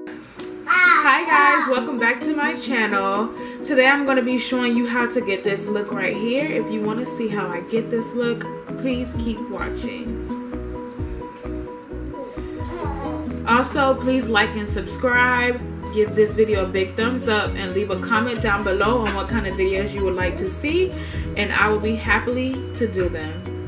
Hi guys, welcome back to my channel. Today I'm going to be showing you how to get this look right here. If you want to see how I get this look, please keep watching. Also, please like and subscribe. Give this video a big thumbs up and leave a comment down below on what kind of videos you would like to see, and I will be happy to do them.